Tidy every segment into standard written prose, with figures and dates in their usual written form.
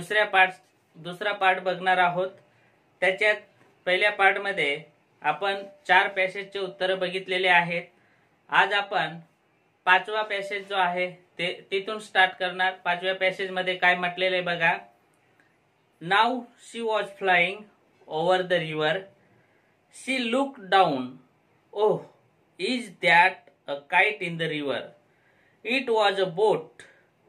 दुसरा पार्ट बघणार आहोत। त्याच्यात पहिल्या पार्टमध्ये आपण 4 पॅसेजचे उत्तर बघितलेले आहेत। आज आपण 5वा पॅसेज जो आहे ते तिथून स्टार्ट करणार। 5व्या पॅसेज मध्ये काय म्हटलेले आहे बघा। Now she was flying over the river, she looked down, oh is that a kite in the river, it was a boat,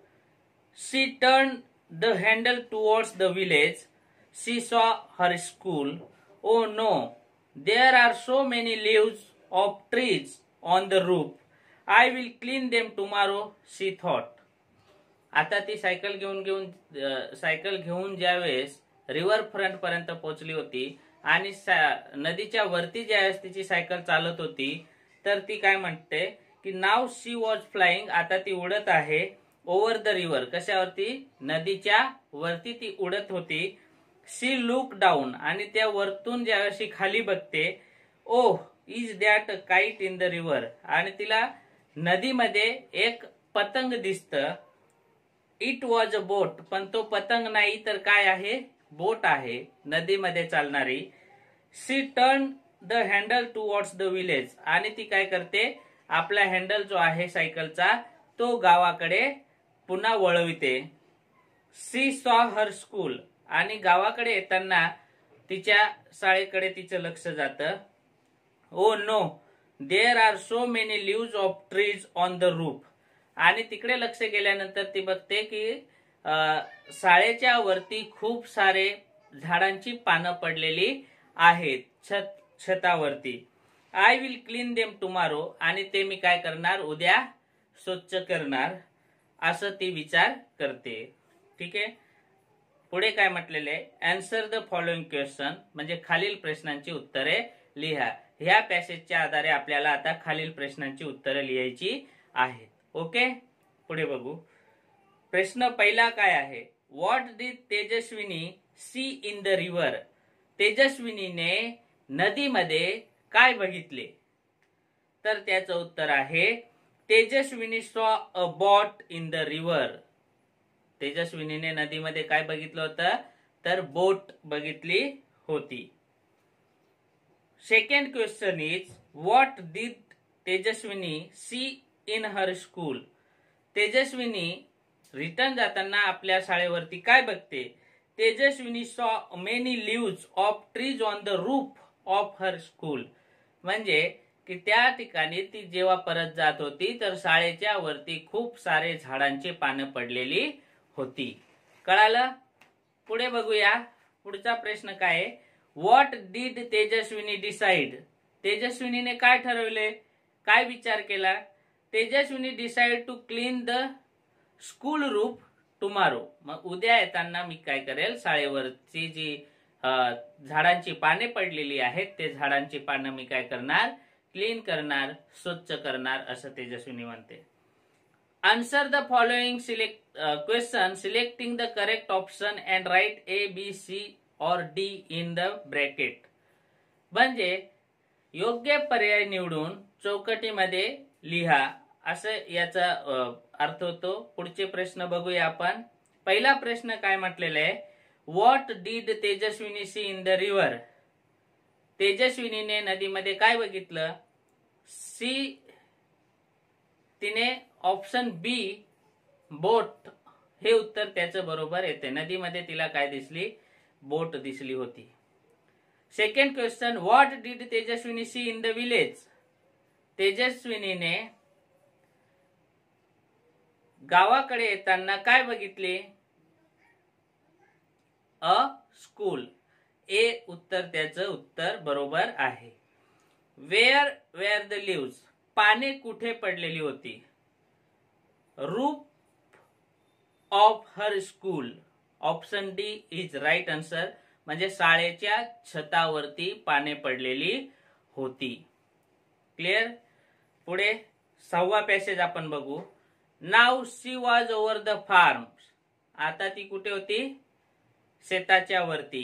she turned the handle towards the village, she saw her school, oh no, there are so many leaves of trees on the roof, I will clean them tomorrow, she thought. आता ती cycle घेऊन ज्यावेळेस river front पर्यंत पोहोचली होती आणि नदीच्या वरती ज्यावेळेस तिची सायकल चालत होती तर ती काय म्हणते की नाव शी वॉज फ्लाइंग, आता ती उडत आहे ओव्हर द रिव्हर, कशावरती, नदीच्या वरती ती उडत होती। शी लुक डाऊन, आणि त्या वरतून ज्यावेळी खाली बघते, oh is that kite in the river, आणि तिला नदीमध्ये एक पतंग दिसत। इट वॉज अ बोट, पण तो पतंग नाही तर काय आहे, बोट आहे, नदीमध्ये चालणारी। She turn the handle towards the village, आणि ती काय करते, आपला हँडल जो आहे सायकलचा तो गावाकडे पुन्हा वळविते। सी सॉ हर स्कूल, आणि गावाकडे येताना तिच्या शाळेकडे तिचं लक्ष जातं। Oh no there are so many leaves of trees on the roof, आणि तिकडे लक्ष गेल्यानंतर ती बघते की शाळेच्या वरती खूप सारे झाडांची पानं पडलेली आहेत छतावरती। I will clean them tomorrow, आणि ते मी काय करणार, उद्या स्वच्छ करणार, असं ती विचार करते। ठीक आहे, पुढे काय म्हटलेले, आन्सर द फॉलोइंग क्वेश्चन, म्हणजे खालील प्रश्नांची उत्तरे लिहा। ह्या पॅसेजच्या आधारे आपल्याला आता खालील प्रश्नांची उत्तरे लिहायची आहेत। ओके, पुढे बघू। प्रश्न पहिला काय आहे, what did Tejaswini see in the river, तेजस्विनीने नदीमध्ये काय बघितले, तर त्याचं उत्तर आहे Tejaswini saw a boat in the river, तेजस्विनीने नदीमध्ये काय बघितलं होतं, तर बोट बघितली होती। Second question is, what did Tejaswini see in her school, Tejaswini return जाताना आपल्या शाळेवरती काय बघते, Tejaswini saw many leaves of trees on the roof of her school, म्हणजे की त्या ठिकाणी ती जेव्हा परत जात होती तर शाळेच्या वरती खूप सारे झाडांची पानं पडलेली होती। कळालं? पुढे बघूया, पुढचा प्रश्न काय आहे, व्हॉट डिड तेजस्विनी डिसाइड, तेजस्विनीने काय ठरवले, काय विचार केला, Tejaswini decide to clean the school roof tomorrow, मग उद्या येताना मी काय करेल, शाळेवरची जी झाडांची पाने पडलेली आहेत ते झाडांची पानं मी काय करणार, क्लीन करणार, स्वच्छ करणार, असं तेजस्विनी म्हणते। Answer the following question selecting the correct option and write A B C और डी इन द ब्रॅकेट, म्हणजे योग्य पर्याय निवडून चौकटीमध्ये लिहा, असं याचा अर्थ होतो। पुढचे प्रश्न बघूया आपण। पहिला प्रश्न काय म्हटलेला आहे, what did Tejaswini see in the river, तेजस्विनीने नदीमध्ये काय बघितलं, सी तिने ऑप्शन बी बोट, हे उत्तर त्याचं बरोबर येते, नदीमध्ये तिला काय दिसली, बोट दिसली होती। Second question, what did Tejaswini see in the village, तेजस्विनीने गावाकडे येताना काय बघितले, अ स्कूल, ए उत्तर त्याचं उत्तर बरोबर आहे। वेअर वेअर द लीव्स, पाने कुठे पडलेली होती, roof of her school, option D is right answer, म्हणजे शाळेच्या छतावरती पाने पडलेली होती। क्लिअर? पुढे 6वा पॅसेज आपण बघू। Now she was over the farm, आता ती कुठे होती, शेताच्या वरती,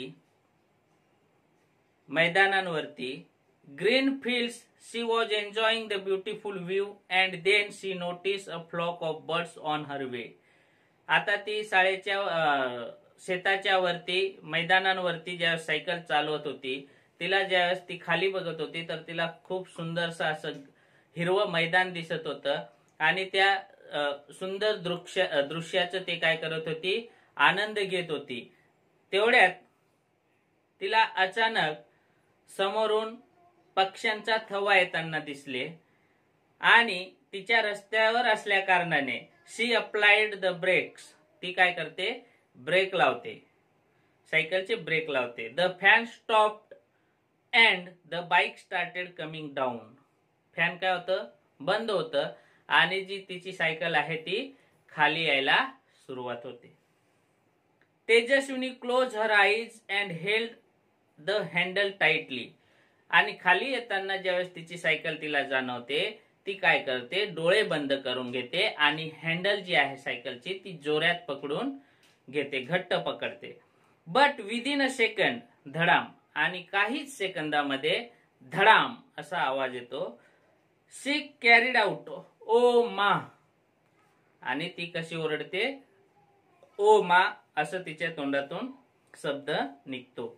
मैदानांवरती। Green fields, she was enjoying the beautiful view and then she notice a flock of birds on her way, आता ती शाळेच्या शेताच्या वरती मैदानांवरती ज्यावेळेस सायकल चालवत होती, तिला ज्यावेळेस ती खाली बघत होती तर तिला खूप सुंदरसं असं हिरवं मैदान दिसत होतं आणि त्या सुंदर दृश्याचं ते काय करत होती, आनंद घेत होती. तेवढ्यात तिला अचानक समोरून पक्ष्यांचा थवा येताना दिसले आणि तिच्या रस्त्यावर असल्या कारणाने शी अप्लाइड द ब्रेक्स, ती काय करते, ब्रेक लावते, सायकलचे ब्रेक लावते. The fan stopped and the bike started coming down. Fan काय होतं, बंद होतं आणि जी तिची सायकल आहे ती खाली यायला सुरुवात होते. Tejaswini close her eyes and held the handle tightly. आणि खाली येताना ज्यावेळेस तिची सायकल तिला जाणवते, ती काय करते, डोळे बंद करून घेते आणि हँडल जी आहे सायकलची ती जोरात पकडून घेते, घट्ट पकडते. बट विदिन अ सेकंड धडाम, आणि काहीच सेकंदामध्ये धडाम असा आवाज येतो. शी कॅरीड आउट ओ मा, आणि ती कशी ओरडते, ओ मा असं तिच्या तोंडातून शब्द निघतो.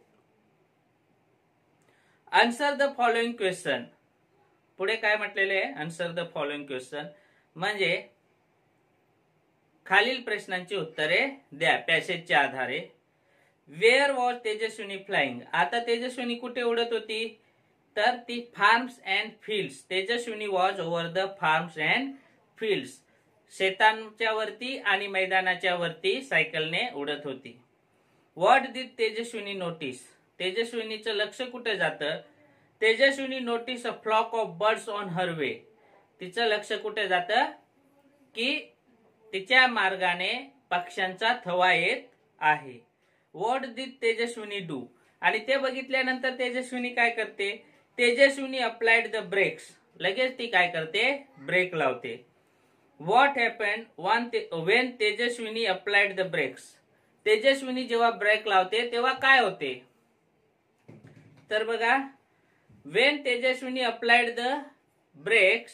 Answer the following question. पुढे काय म्हटलेले आहे, आन्सर द फॉलोइंग क्वेश्चन म्हणजे खालील प्रश्नांची उत्तरे द्या पॅसेजच्या आधारे. Where was Tejaswini flying. आता तेजस्विनी कुठे उडत होती, तर ती farms and fields. Tejaswini was over the farms and fields. शेतांच्या वरती आणि मैदानाच्या वरती सायकलने उडत होती. What did Tejaswini notice. तेजस्विनीचं लक्ष कुठे जातं, Tejaswini notice a flock of birds on her way. तिचं लक्ष कुठे जातं की तिच्या मार्गाने पक्ष्यांचा थवा येत आहे. What did Tejaswini do. आणि ते बघितल्यानंतर तेजस्विनी काय करते, तेजस्विनी अप्लाइड द ब्रेक्स. लगेच ती काय करते, ब्रेक लावते. What happened when Tejaswini applied the brakes. Tejaswini जेव्हा ब्रेक लावते तेव्हा काय होते, तर बघा, when Tejaswini applied the brakes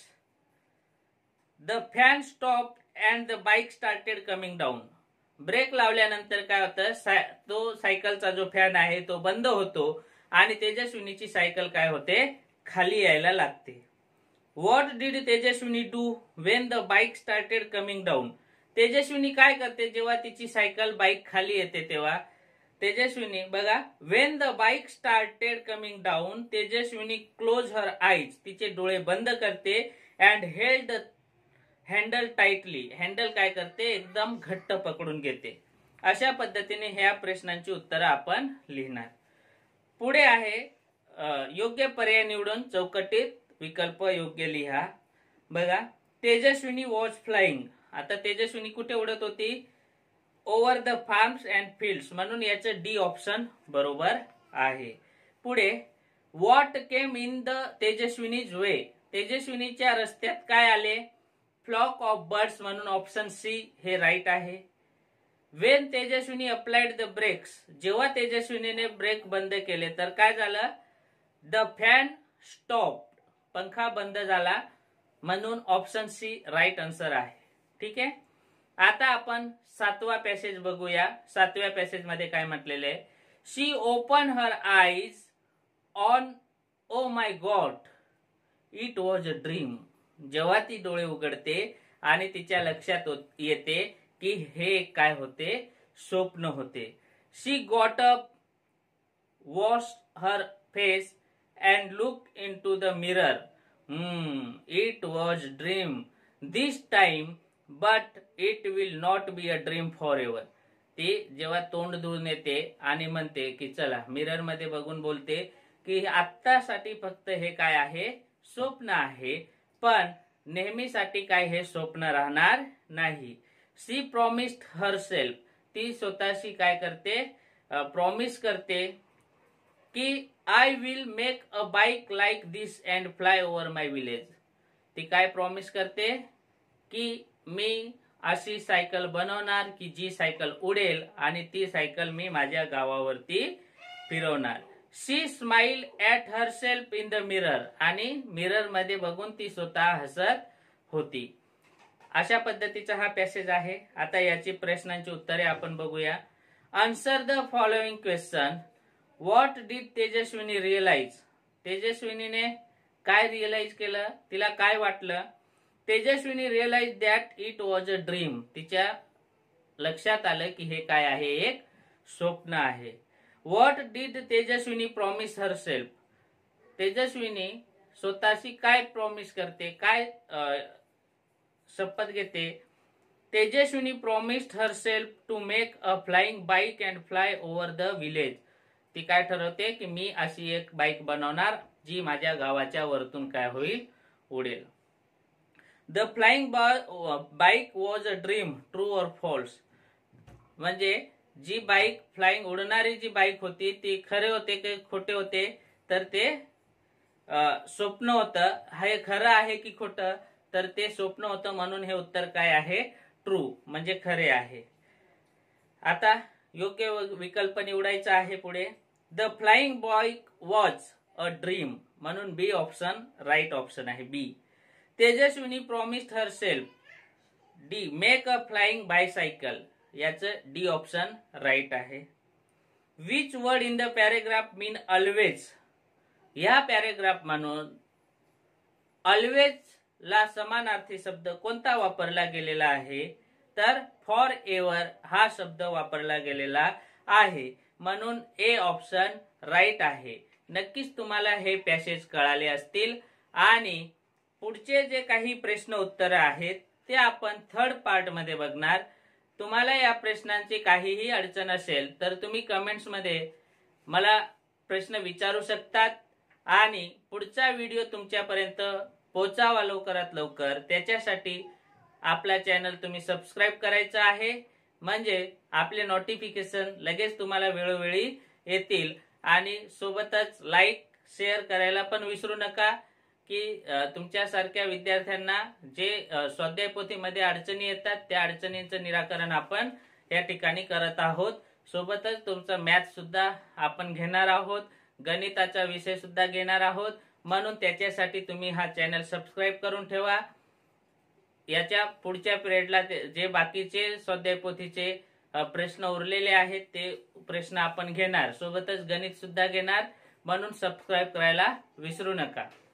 the fan stop and the bike started coming down. Brake लावल्यानंतर काय होतं, तो सायकलचा जो फॅन आहे तो बंद होतो आणि तेजस्विनीची सायकल काय होते, खाली यायला लागते. What did Tejaswini do when the bike started coming down. Tejaswini काय करते जेव्हा तिची सायकल बाईक खाली येते तेव्हा, तेजस्विनी बघा, when the bike started coming down Tejaswini close her eyes, तिचे डोळे बंद करते and held the handle tightly. Handle काय करते, एकदम घट्ट पकडून घेते. अशा पद्धतीने ह्या प्रश्नांची उत्तरं आपण लिहिणार. पुढे आहे योग्य पर्याय निवडून चौकटीत विकल्प योग्य लिहा. बघा, तेजस्विनी वॉज फ्लाइंग. आता तेजस्विनी कुठे उडत होती, over the farms and fields, म्हणून याचं डी ऑप्शन बरोबर आहे. पुढे what came in the Tejaswini's way. तेजस्विनीच्या रस्त्यात काय आले, फ्लॉक ऑफ बर्ड्स, म्हणून ऑप्शन सी हे राईट आहे. When Tejaswini applied the brakes. जेव्हा तेजस्विनीने ब्रेक बंद केले तर काय झालं, द फॅन स्टॉप, पंखा बंद झाला, म्हणून ऑप्शन सी राईट आन्सर आहे. ठीक आहे. आता आपण 7वा पॅसेज बघूया. 7व्या पॅसेज मध्ये काय म्हटलेले आहे, she open her eyes on oh my God it was a dream. जेव्हा ती डोळे उघडते आणि तिच्या लक्षात येते की हे काय होते, स्वप्न होते. She got up, wash her face and look into the mirror. It was dream this time but it will not be a dream forever. ती जेव्हा तोंड धुवून येते आणि म्हणते की चला, मिरर मध्ये बघून बोलते की आत्तासाठी फक्त हे काय आहे, स्वप्न आहे, पण नेहमीसाठी काय हे स्वप्न राहणार नाही. She promised herself. ती स्वतःशी काय करते, प्रॉमिस करते की I will make a bike like this and fly over my village. ती काय प्रॉमिस करते की मी अशी सायकल बनवणार की जी सायकल उडेल आणि ती सायकल मी माझ्या गावावरती फिरवणार. She smile at herself in the mirror. आणि मिरर मध्ये बघून ती स्वतः हसत होती. अशा पद्धतीचा हा पॅसेज आहे. आता याची प्रश्नांची उत्तरे आपण बघूया. Answer the following question. What did Tejaswini realise? तेजस्विनीने काय रिअलाइज केलं? तिला काय वाटलं? Tejaswini realise that it was a dream. तिच्या लक्षात आलं की हे काय आहे? एक स्वप्न आहे. What did Tejaswini promise herself? तेजस्विनी स्वतःशी काय प्रॉमिस करते? काय शपथ घेते? Tejaswini promised herself to make a flying bike and fly over the village. ती काय ठरवते की मी अशी एक बाईक बनवणार जी माझ्या गावाच्या वरतून काय होईल? उडेल. The flying bike was a dream, true or false? म्हणजे जी बाईक फ्लाइंग उडणारी जी बाईक होती ती खरे होते की खोटे होते? तर ते स्वप्न होतं. हे खरं आहे की खोटं? तर ते स्वप्न होतं, म्हणून हे उत्तर काय आहे? ट्रू, म्हणजे खरे आहे. आता योग्य विकल्प निवडायचा आहे पुढे. The flying bike was a dream, म्हणून बी ऑप्शन राईट ऑप्शन आहे. B. Tejaswini promised herself, D make a flying bicycle, याचं डी ऑप्शन राईट आहे. Which word in the paragraph mean always? ह्या पॅरेग्राफ म्हणून ऑलवेज ला समानार्थी शब्द कोणता वापरला गेलेला आहे? तर फॉर एव्हर हा शब्द वापरला गेलेला आहे, म्हणून ए ऑप्शन राईट आहे. नक्कीच तुम्हाला हे पॅसेज कळाले असतील आणि पुढचे जे काही प्रश्न उत्तर आहेत ते आपण थर्ड पार्ट मध्ये बघणार. तुम्हाला या प्रश्नांची काहीही अडचण असेल तर तुम्ही कमेंट्स मध्ये मला प्रश्न विचारू शकतात आणि पुढचा व्हिडिओ तुमच्यापर्यंत पोहोचावा लवकरात लवकर, त्याच्यासाठी आपला चॅनल तुम्ही सबस्क्राईब करायचा आहे, म्हणजे आपले नोटिफिकेशन लगेच तुम्हाला वेळोवेळी येतील. आणि सोबतच लाईक शेअर करायला पण विसरू नका की तुमच्यासारख्या विद्यार्थ्यांना जे स्वाध्याय पोथीमध्ये अडचणी येतात त्या अडचणींचं निराकरण आपण या ठिकाणी करत आहोत. सोबतच तुमचा मॅथ सुद्धा आपण घेणार आहोत, गणिताचा विषय सुद्धा घेणार आहोत, म्हणून त्याच्यासाठी तुम्ही हा चॅनल सबस्क्राईब करून ठेवा. याच्या पुढच्या पिरियडला जे बाकीचे स्वाध्याय पोथीचे प्रश्न उरलेले आहेत ते प्रश्न आपण घेणार, सोबतच गणित सुद्धा घेणार, म्हणून सबस्क्राईब करायला विसरू नका.